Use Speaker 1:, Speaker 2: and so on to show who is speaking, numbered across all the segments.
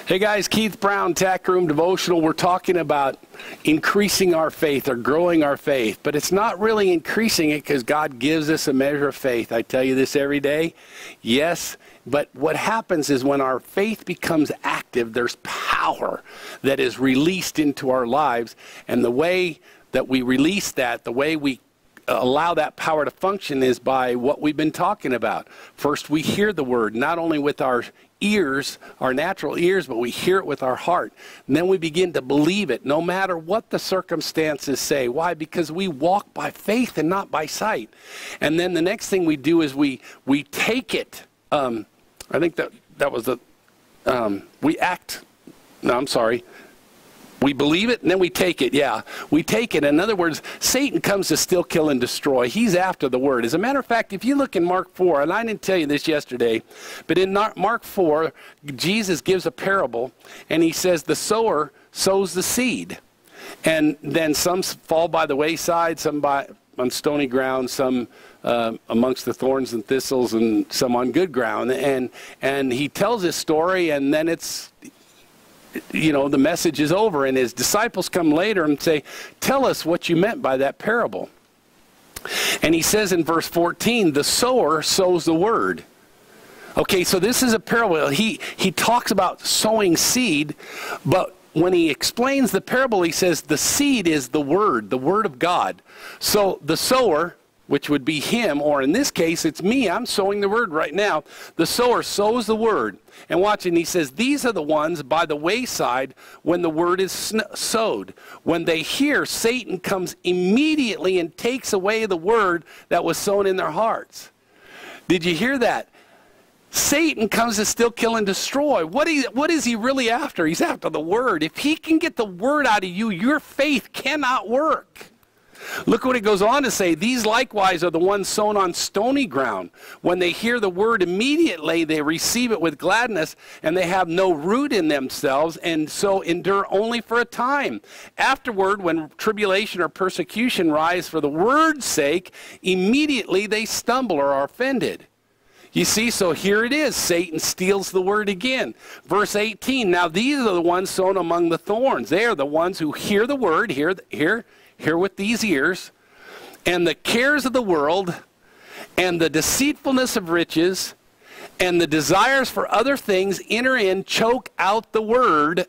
Speaker 1: Hey guys, Keith Brown, Tack Room Devotional. We're talking about increasing our faith or growing our faith, but it's not really increasing it because God gives us a measure of faith. I tell you this every day. Yes, but what happens is when our faith becomes active, there's power that is released into our lives, and the way that we release that, the way we allow that power to function is by what we've been talking about. First, we hear the word, not only with our ears, our natural ears, but we hear it with our heart. And then we begin to believe it, no matter what the circumstances say. Why? Because we walk by faith and not by sight. And then the next thing we do is we take it. I think that was the, we believe it, and then we take it. Yeah, we take it. In other words, Satan comes to steal, kill, and destroy. He's after the word. As a matter of fact, if you look in Mark 4, and I didn't tell you this yesterday, but in Mark 4, Jesus gives a parable, and he says the sower sows the seed. And then some fall by the wayside, some on stony ground, some amongst the thorns and thistles, and some on good ground. And he tells this story, and then it's, you know, the message is over, and his disciples come later and say, tell us what you meant by that parable. And he says in verse 14, the sower sows the word. Okay, so this is a parable. He talks about sowing seed, but when he explains the parable, he says the seed is the word of God. So the sower, which would be him, or in this case, it's me. I'm sowing the word right now. The sower sows the word. And watch, and he says, these are the ones by the wayside when the word is sowed. When they hear, Satan comes immediately and takes away the word that was sown in their hearts. Did you hear that? Satan comes to steal, kill, and destroy. What is he really after? He's after the word. If he can get the word out of you, your faith cannot work. Look what it goes on to say. These likewise are the ones sown on stony ground. When they hear the word, immediately they receive it with gladness, and they have no root in themselves, and so endure only for a time. Afterward, when tribulation or persecution rise for the word's sake, immediately they stumble or are offended. You see, so here it is. Satan steals the word again. Verse 18, now these are the ones sown among the thorns. They are the ones who hear the word, hear with these ears, and the cares of the world, and the deceitfulness of riches, and the desires for other things enter in, choke out the word,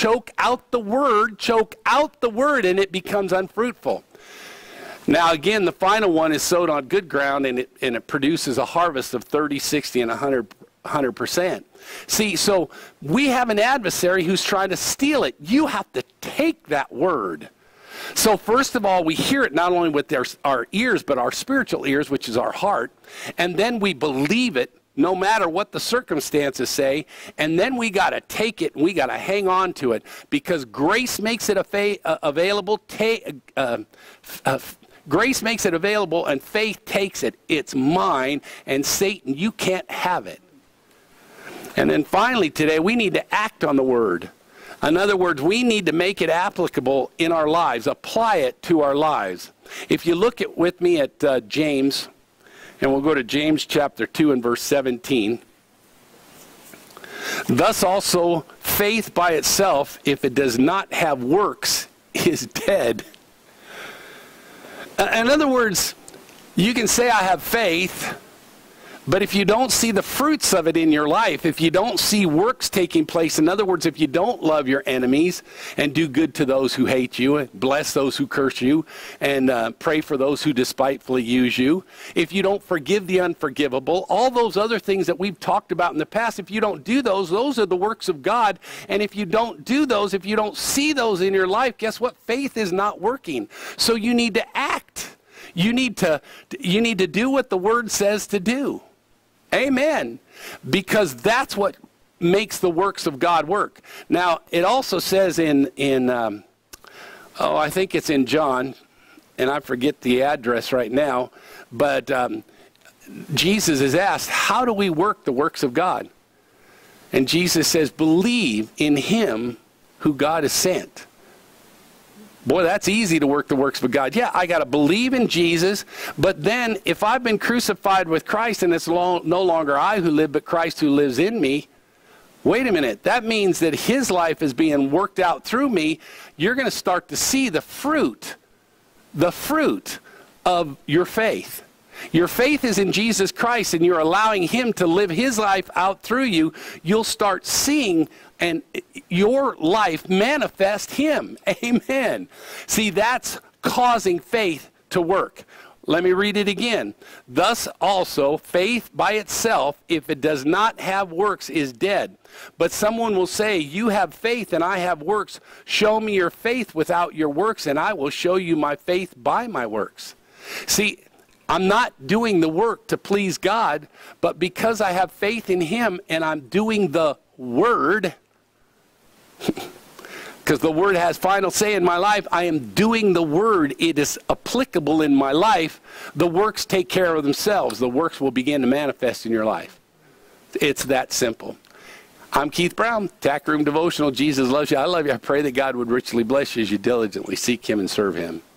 Speaker 1: and it becomes unfruitful. Now again, the final one is sowed on good ground, and it produces a harvest of 30, 60, and 100%. See, so we have an adversary who's trying to steal it. You have to take that word. So first of all, we hear it not only with our ears, but our spiritual ears, which is our heart. And then we believe it, no matter what the circumstances say. And then we got to take it, and we got to hang on to it. Because grace makes it available. Grace makes it available, and faith takes it. It's mine, and Satan, you can't have it. And then finally today, we need to act on the word. In other words, we need to make it applicable in our lives, apply it to our lives. If you look with me at James, and we'll go to James chapter 2 and verse 17. Thus also, faith by itself, if it does not have works, is dead. In other words, you can say I have faith, but if you don't see the fruits of it in your life, if you don't see works taking place, in other words, if you don't love your enemies and do good to those who hate you, and bless those who curse you, and pray for those who despitefully use you, if you don't forgive the unforgivable, all those other things that we've talked about in the past, if you don't do those, those are the works of God. And if you don't do those, if you don't see those in your life, guess what? Faith is not working. So you need to act. You need to do what the word says to do. Amen. Because that's what makes the works of God work. Now, it also says I think it's in John, and I forget the address right now, but Jesus is asked, how do we work the works of God? And Jesus says, believe in him who God has sent. Boy, that's easy to work the works of God. Yeah, I got to believe in Jesus, but then if I've been crucified with Christ and it's no longer I who live, but Christ who lives in me, wait a minute, that means that his life is being worked out through me. You're going to start to see the fruit of your faith. Your faith is in Jesus Christ, and you're allowing him to live his life out through you. You'll start seeing and your life manifest him. Amen. See, that's causing faith to work. Let me read it again. Thus also, faith by itself, if it does not have works, is dead. But someone will say, you have faith and I have works. Show me your faith without your works, and I will show you my faith by my works. See, I'm not doing the work to please God, but because I have faith in him and I'm doing the word, because the word has final say in my life, I am doing the word. It is applicable in my life. The works take care of themselves. The works will begin to manifest in your life. It's that simple. I'm Keith Brown, Tack Room Devotional. Jesus loves you. I love you. I pray that God would richly bless you as you diligently seek him and serve him.